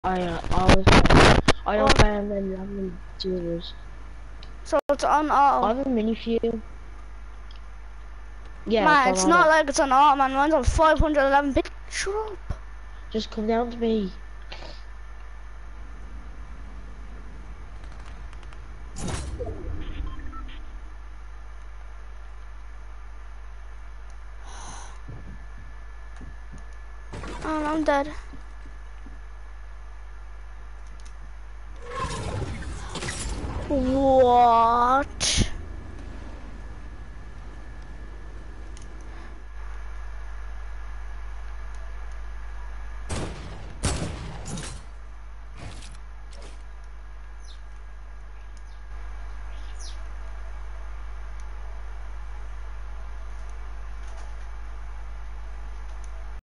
I don't find them having dealers. So it's on auto. I have a mini few. Yeah, Man, it's not auto. like it's on auto, man. Mine's on 511 bit. Shut up. Just come down to me. Oh, I'm dead. What?